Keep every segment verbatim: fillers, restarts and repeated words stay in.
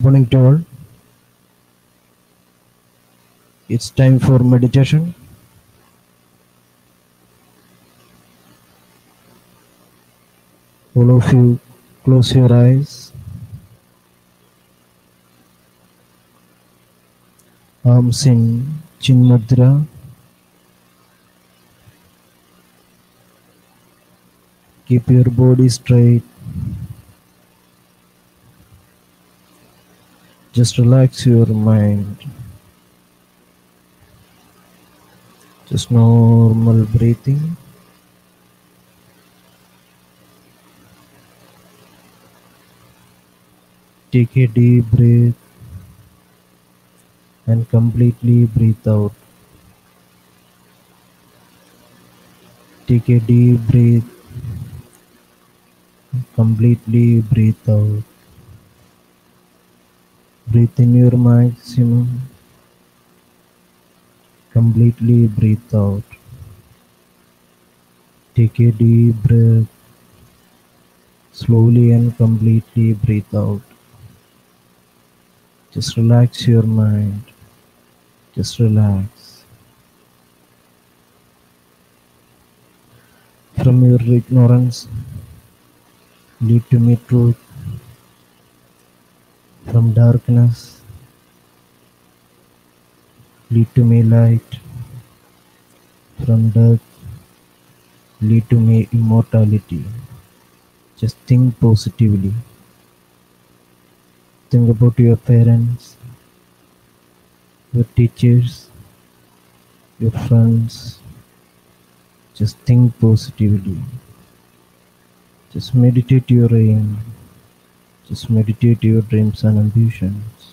morning to all. It's time for meditation. All of you, close your eyes. Arms in Chin Mudra. Keep your body straight. Just relax your mind. Just normal breathing. Take a deep breath and completely breathe out. Take a deep breath and completely breathe out. Breathe in your maximum. Completely breathe out. Take a deep breath. Slowly and completely breathe out. Just relax your mind. Just relax. From your ignorance, lead to me truth. From darkness, lead to me light. From death, lead to me immortality. Just think positively. Think about your parents, your teachers, your friends. Just think positively. Just meditate your aim. Just meditate your dreams and ambitions.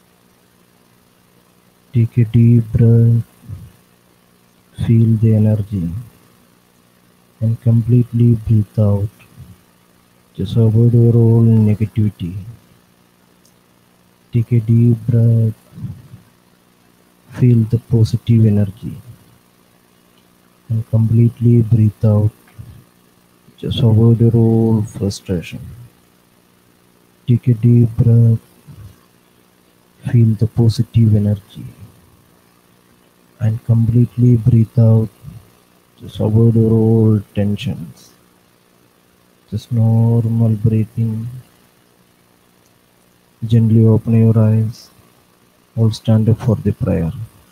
Take a deep breath. Feel the energy. And completely breathe out. Just avoid your all negativity. Take a deep breath. Feel the positive energy. And completely breathe out. Just avoid your all frustration. Take a deep breath. Feel the positive energy. And completely breathe out. Just avoid your all tensions. Just normal breathing. Gently open your eyes. All stand up for the prayer.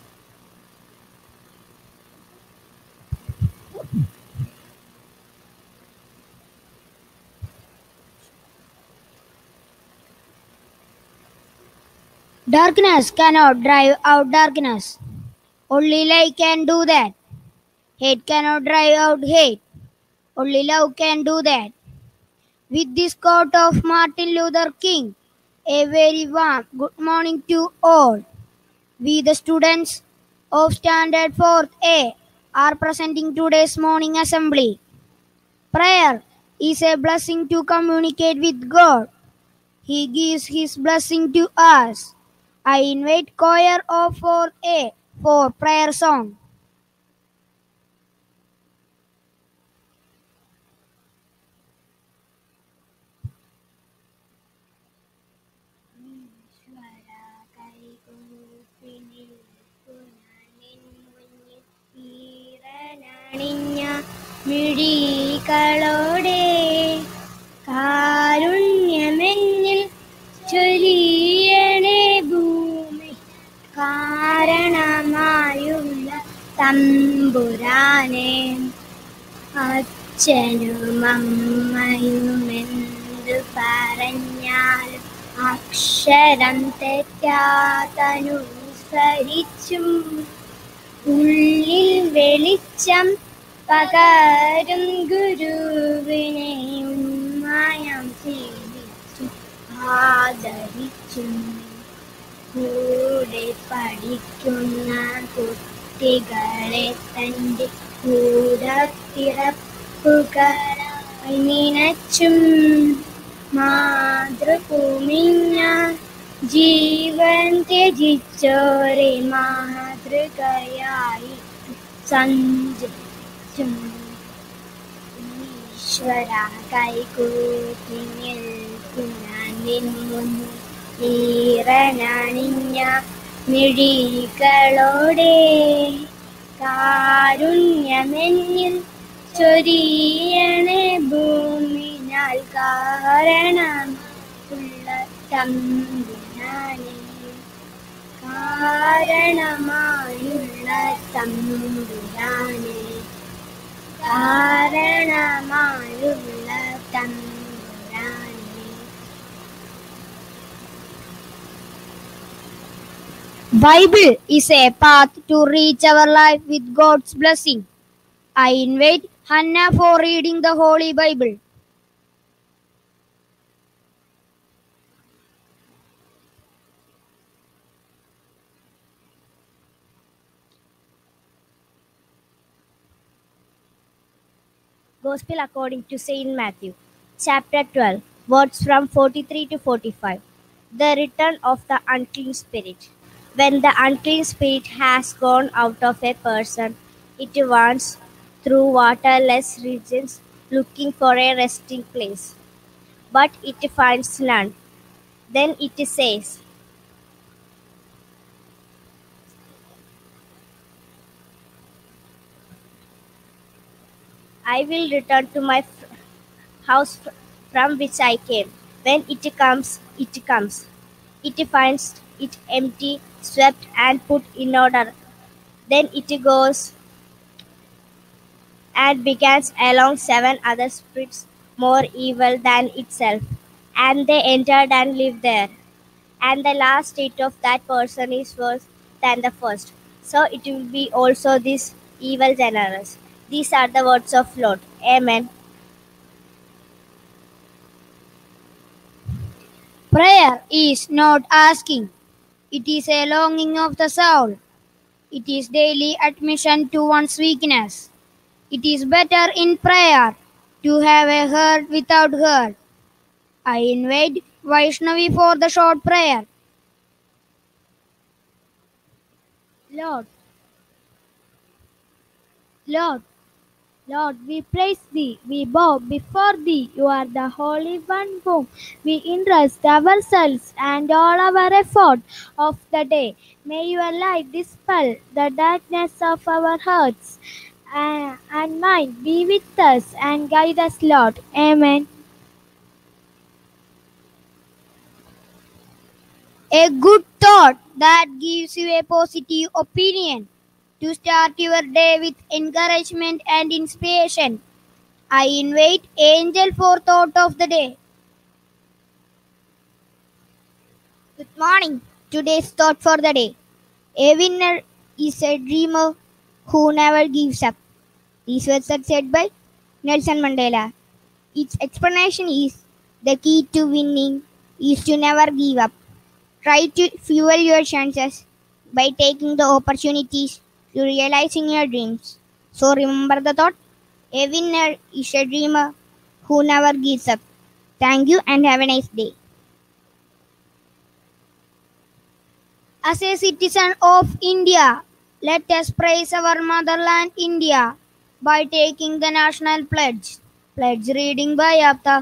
Darkness cannot drive out darkness. Only light can do that. Hate cannot drive out hate. Only love can do that. With this quote of Martin Luther King, a very warm good morning to all. We, the students of Standard fourth A, are presenting today's morning assembly. Prayer is a blessing to communicate with God. He gives His blessing to us. I invite choir of fourth A for prayer song. മിഴികളോടെ കാരുണ്യമെന്നിൽ ചൊരിയണേ ഭൂമി കാരണമായുള്ള തമ്പുരാനെ അച്ഛനും അമ്മയുമെന്തു പറഞ്ഞാലും അക്ഷരം തെറ്റാതനുസരിച്ചും ഉള്ളിൽ വെളിച്ചം പകരും ഗുരുവിനെ ഉന്മയം സേവിച്ചു ആദരിച്ചു കൂടെ പഠിക്കുന്ന കുട്ടികളെ തൻ്റെ കൂടപ്പിറപ്പുകളായി നിനച്ചും മാതൃഭൂമിഞ്ഞ ജീവൻ ത്യജിച്ചോരെ മാതൃകയായി സഞ്ചരിച്ചും ഈശ്വര കൈകൂട്ടി നിൽക്കുന്ന നിൻ മുന്നിൽ ഈറനണിഞ്ഞ മിഴികളോടെ കാരുണ്യമെന്നിൽ ചൊരിയണേ ഭൂമിനാൽ കാരണമുള്ള തമ്പുരാനെ കാരണമായുള്ള തമ്പുരാനെ കാരണമായുള്ള തമ്പുരാനെ. Bible is a path to reach our life with God's blessing. I invite Hannah for reading the Holy Bible. Gospel according to Saint Matthew, chapter twelve, words from forty-three to forty-five. The return of the unclean spirit. When the unclean spirit has gone out of a person, it wanders through waterless regions looking for a resting place. But it finds none. Then it says, I will return to my f- house f- from which I came. When it comes, it comes. It finds it empty, swept, and put in order. Then it goes and begins along seven other spirits more evil than itself, and they entered and lived there. And the last state of that person is worse than the first. So it will be also this evil generous. These are the words of Lord. Amen. Prayer is not asking. It is a longing of the soul. It is daily admission to one's weakness. It is better in prayer to have a heart without hurt. I invite Vaishnavi for the short prayer. Lord, Lord, Lord, we praise Thee, we bow before Thee. You are the Holy One whom we entrust ourselves and all our effort of the day. May Your light dispel the darkness of our hearts uh, and mind. Be with us and guide us, Lord. Amen. A good thought that gives you a positive opinion to start your day with encouragement and inspiration. I invite Angel for thought of the day. Good morning. Today's thought for the day. A winner is a dreamer who never gives up. These words are said by Nelson Mandela. Its explanation is the key to winning is to never give up. Try to fuel your chances by taking the opportunities to realizing your dreams. So remember the thought. A winner is a dreamer who never gives up. Thank you and have a nice day. As a citizen of India, let us praise our motherland India by taking the national pledge. Pledge reading by Apta.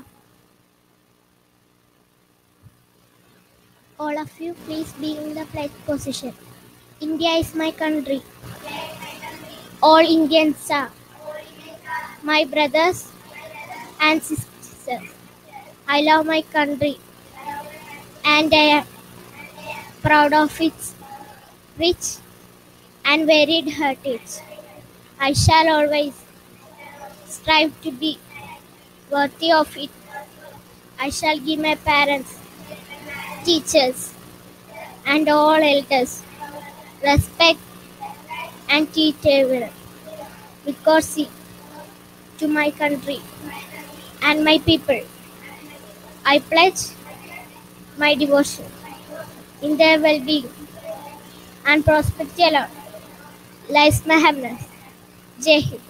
All of you, please be in the pledge position. India is my country. All Indians are my brothers and sisters. I love my country and I am proud of its rich and varied heritage. I shall always strive to be worthy of it. I shall give my parents, teachers, and all elders respect and teach everyone with courtesy to my country and my people. I pledge my devotion in their well-being and prosperity alone lies my happiness. Jai Hind.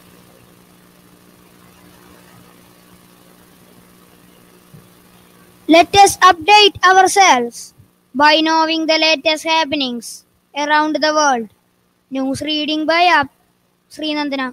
Let us update ourselves by knowing the latest happenings around the world. News reading by Up Srinandana.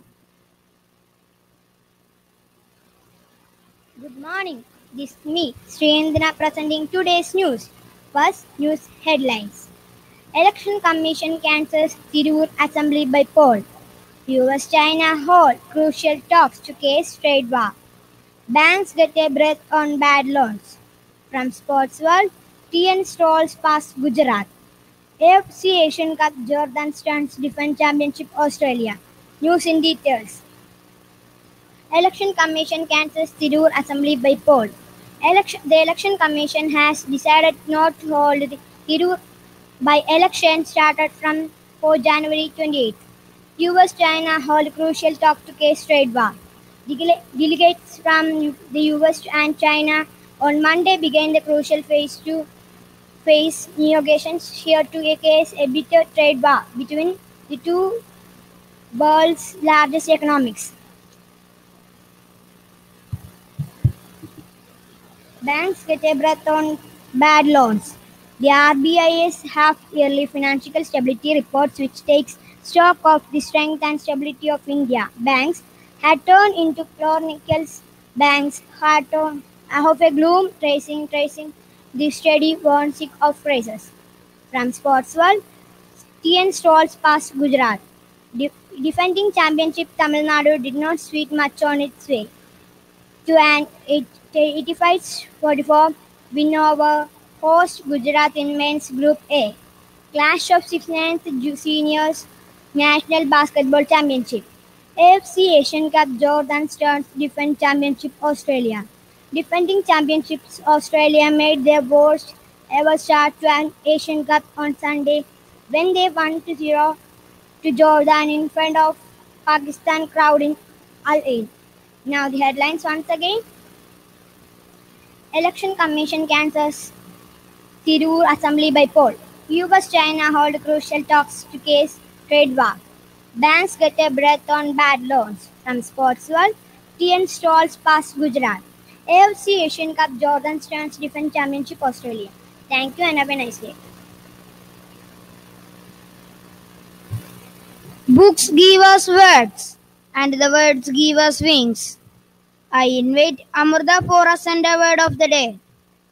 Good morning. This is me, Srendra, presenting today's news. First, news headlines. Election Commission cancels Tirur Assembly by poll. U S-China hold crucial talks to case trade war. Banks get a breath on bad loans. From Sports World, T N stalls past Gujarat. A F C Asian Cup Jordan stunts defend championship Australia. News in details. Election Commission cancels Tirur Assembly by poll. Election, the Election Commission has decided not to hold the Tirur by-election started from fourth January twenty-eighth. U S-China hold crucial talk to case trade war. Dele- Delegates from the U S and China on Monday began the crucial phase to face negotiations here to a case a bitter trade war between the two world's largest economies. Banks get a breath on bad loans. The R B I's half-yearly financial stability reports, which takes stock of the strength and stability of India banks, had turned into chronicles. Banks had turned of a gloom, tracing tracing the steady warning of crisis. From Sports World, T N stalls past Gujarat. De- defending championship Tamil Nadu did not sweat much on its way to an eighty-five forty-four win over host Gujarat in men's Group A. Clash of sixty-ninth Seniors National Basketball Championship. A F C Asian Cup Jordan Stars defend championship Australia. Defending championships Australia made their worst ever start to an Asian Cup on Sunday when they won two zero to Jordan in front of Pakistan crowd in Al Ain. Now the headlines once again. Election Commission cancels Tirur Assembly by poll. U S-China hold crucial talks to case trade war. Banks get a breath on bad loans. From Sports World, T N stalls past Gujarat. A F C Asian Cup Jordan Stars defend championship Australia. Thank you and have a nice day. Books give us words, and the words give us wings. I invite Amrita for us and a word of the day.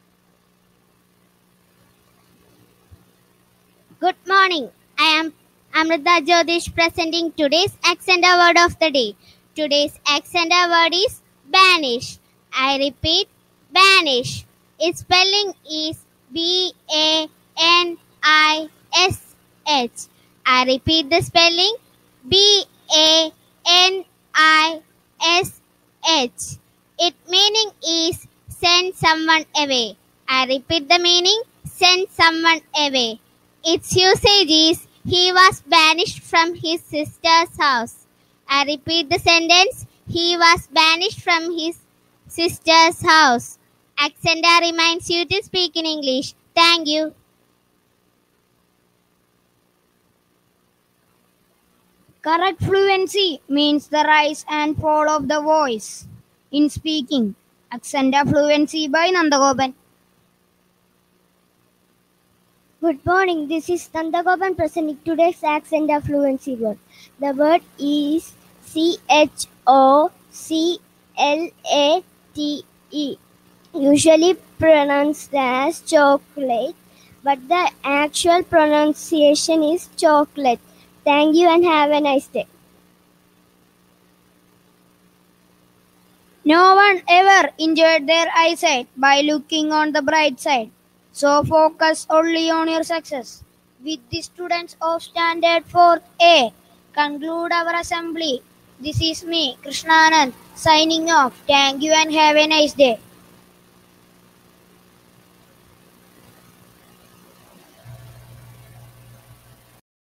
Good morning. I am Amrita Jyotish presenting today's accent word of the day. Today's accent word is banish. I repeat, banish. Its spelling is B A N I S H. I repeat the spelling B A N I S H. Its meaning is send someone away. I repeat the meaning, send someone away. Its usage is he was banished from his sister's house. I repeat the sentence, he was banished from his sister's house. Accenda reminds you to speak in English. Thank you. Correct fluency means the rise and fall of the voice in speaking. Accent fluency by Nandagopan. Good morning. This is Nandagopan presenting today's accent fluency word. The word is C H O C L A T E. Usually pronounced as chocolate, but the actual pronunciation is chocolate. Thank you and have a nice day. No one ever injured their eyesight by looking on the bright side. So focus only on your success. With the students of Standard four A, conclude our assembly. This is me, Krishnanand, signing off. Thank you and have a nice day.